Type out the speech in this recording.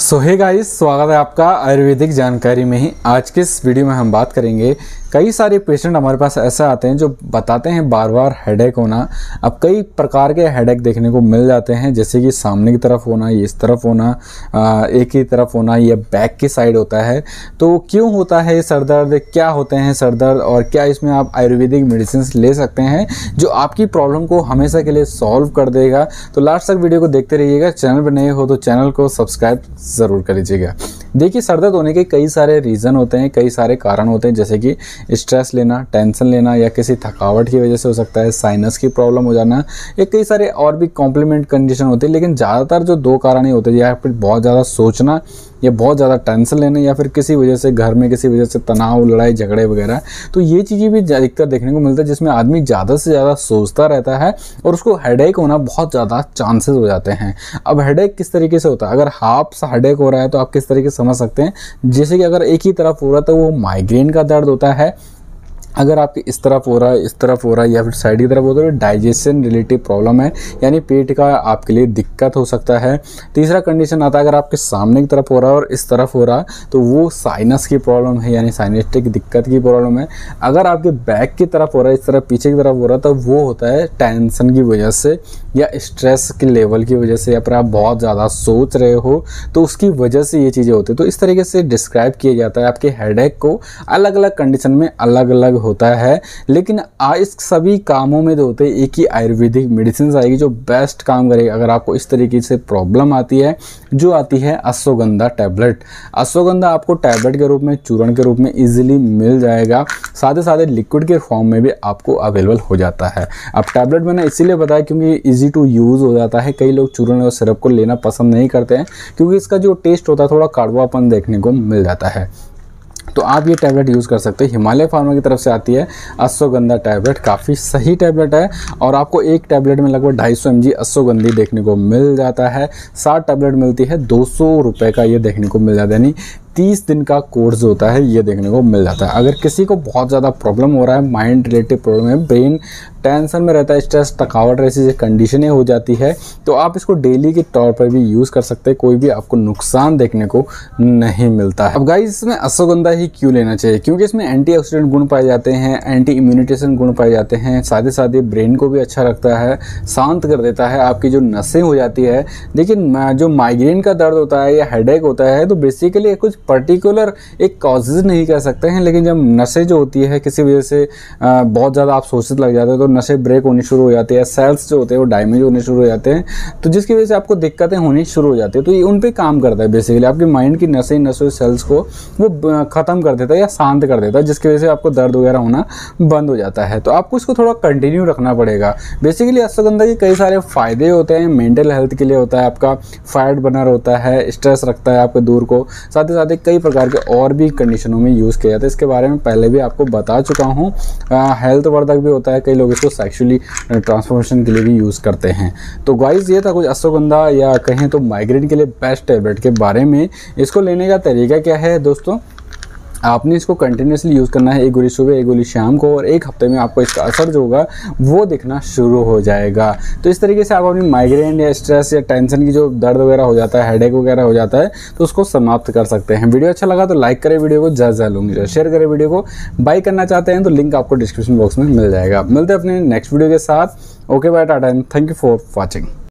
सो hey guys, स्वागत है आपका आयुर्वेदिक जानकारी में ही। आज के इस वीडियो में हम बात करेंगे, कई सारे पेशेंट हमारे पास ऐसे आते हैं जो बताते हैं बार बार हेडेक होना। अब कई प्रकार के हेडेक देखने को मिल जाते हैं, जैसे कि सामने की तरफ होना, ये इस तरफ होना, एक ही तरफ होना, या बैक की साइड होता है। तो क्यों होता है सर दर्द, क्या होते हैं सर दर्द, और क्या इसमें आप आयुर्वेदिक मेडिसिन ले सकते हैं जो आपकी प्रॉब्लम को हमेशा के लिए सॉल्व कर देगा। तो लास्ट तक वीडियो को देखते रहिएगा। चैनल पर नए हो तो चैनल को सब्सक्राइब ज़रूर कर लीजिएगा। देखिए, सर दर्द होने के कई सारे रीज़न होते हैं, कई सारे कारण होते हैं, जैसे कि स्ट्रेस लेना, टेंशन लेना, या किसी थकावट की वजह से हो सकता है, साइनस की प्रॉब्लम हो जाना, या कई सारे और भी कॉम्प्लीमेंट कंडीशन होते हैं। लेकिन ज़्यादातर जो दो कारण ही होते हैं, या फिर बहुत ज़्यादा सोचना, या बहुत ज़्यादा टेंशन लेना, या फिर किसी वजह से घर में किसी वजह से तनाव, लड़ाई झगड़े वगैरह। तो ये चीज़ें भी अधिकतर देखने को मिलता है, जिसमें आदमी ज़्यादा से ज़्यादा सोचता रहता है और उसको हेडेक होना बहुत ज़्यादा चांसेस हो जाते हैं। अब हेडेक किस तरीके से होता है, अगर हाफ सा हेडेक हो रहा है तो आप किस तरीके से समझ सकते हैं। जैसे कि अगर एक ही तरफ हो रहा है तो वो माइग्रेन का दर्द होता है। अगर आपके इस तरफ हो रहा है, इस तरफ हो रहा है, या फिर साइड की तरफ हो रहा है, डाइजेशन रिलेटिव प्रॉब्लम है, यानी पेट का आपके लिए दिक्कत हो सकता है। तीसरा कंडीशन आता है, अगर आपके सामने की तरफ हो रहा है और इस तरफ हो रहा है तो वो साइनस की प्रॉब्लम है, यानी साइनेस्टिक दिक्कत की प्रॉब्लम है। अगर आपके बैक की तरफ हो रहा है, इस तरफ पीछे की तरफ हो रहा है, तो वो होता है टेंशन की वजह से, या स्ट्रेस के लेवल की वजह से, या फिर आप बहुत ज़्यादा सोच रहे हो तो उसकी वजह से ये चीज़ें होती है। तो इस तरीके से डिस्क्राइब किया जाता है। आपके हेडेक को अलग अलग कंडीशन में अलग अलग होता है, लेकिन इस सभी कामों में जो होते हैं एक ही आयुर्वेदिक मेडिसिन आएगी जो बेस्ट काम करेगी। अगर आपको इस तरीके से प्रॉब्लम आती है, जो आती है अश्वगंधा टैबलेट। अश्वगंधा आपको टैबलेट के रूप में, चूर्ण के रूप में इजीली मिल जाएगा। साथ ही साथ लिक्विड के फॉर्म में भी आपको अवेलेबल हो जाता है। अब टैबलेट मैंने इसीलिए बताया क्योंकि इजी टू यूज़ हो जाता है। कई लोग चूर्ण और सिरप को लेना पसंद नहीं करते हैं, क्योंकि इसका जो टेस्ट होता है थोड़ा कड़वापन देखने को मिल जाता है। तो आप ये टैबलेट यूज़ कर सकते हैं। हिमालय फार्मा की तरफ से आती है अश्वगंधा टैबलेट, काफ़ी सही टैबलेट है, और आपको एक टैबलेट में लगभग 250 mg अश्वगंधी देखने को मिल जाता है। 60 टैबलेट मिलती है, 200 रुपये का ये देखने को मिल जाता है, यानी 30 दिन का कोर्स होता है, ये देखने को मिल जाता है। अगर किसी को बहुत ज़्यादा प्रॉब्लम हो रहा है, माइंड रिलेटेड प्रॉब्लम है, ब्रेन टेंशन में रहता है, स्ट्रेस, थकावट ऐसी कंडीशनें हो जाती है, तो आप इसको डेली के तौर पर भी यूज़ कर सकते हैं। कोई भी आपको नुकसान देखने को नहीं मिलता है। अब गाइस, इसमें अश्वगंधा ही क्यों लेना चाहिए? क्योंकि इसमें एंटीऑक्सीडेंट गुण पाए जाते हैं, एंटी इम्यूनिटेशन गुण पाए जाते हैं, साथ ही साथ ये ब्रेन को भी अच्छा रखता है, शांत कर देता है, आपकी जो नसें हो जाती है। लेकिन जो माइग्रेन का दर्द होता है या हेडेक होता है, तो बेसिकली कुछ पर्टिकुलर एक कॉजेज नहीं कह सकते हैं, लेकिन जब नसें जो होती है किसी वजह से बहुत ज़्यादा आप सोचने लग जाते हैं, तो नसें ब्रेक होनी शुरू हो जाती है, सेल्स जो होते हैं वो डैमेज होने शुरू हो जाते हैं, तो जिसकी वजह से आपको दिक्कतें होनी शुरू हो जाती है। तो ये उन पे काम करता है बेसिकली, आपके माइंड की नसों सेल्स को वो ख़त्म कर देता है या शांत कर देता है, जिसकी वजह से आपको दर्द वगैरह होना बंद हो जाता है। तो आपको इसको थोड़ा कंटिन्यू रखना पड़ेगा। बेसिकली अश्वगंधा के कई सारे फ़ायदे होते हैं। मेंटल हेल्थ के लिए होता है, आपका फैट बर्नर होता है, स्ट्रेस रखता है आपके दूर को, साथ ही साथ कई प्रकार के और भी कंडीशनों में यूज़ किया जाता है। इसके बारे में पहले भी आपको बता चुका हूँ। हेल्थ वर्धक भी होता है, कई लोग इसको सेक्सुअली ट्रांसफॉर्मेशन के लिए भी यूज़ करते हैं। तो गाइस, ये था कुछ अश्वगंधा या कहें तो माइग्रेन के लिए बेस्ट टैबलेट के बारे में। इसको लेने का तरीका क्या है दोस्तों? आपने इसको कंटिन्यूसली यूज़ करना है, एक गोली सुबह, एक गोली शाम को, और एक हफ्ते में आपको इसका असर जो होगा वो दिखना शुरू हो जाएगा। तो इस तरीके से आप अपनी माइग्रेन या स्ट्रेस या टेंशन की जो दर्द वगैरह हो जाता है, हेडेक वगैरह हो जाता है, तो उसको समाप्त कर सकते हैं। वीडियो अच्छा लगा तो लाइक करें, वीडियो को ज़्यादा लूँगी, शेयर करें वीडियो को। बाय करना चाहते हैं तो लिंक आपको डिस्क्रिप्शन बॉक्स में मिल जाएगा। मिलते हैं अपने नेक्स्ट वीडियो के साथ। Okay, bye, tata and thank you for watching.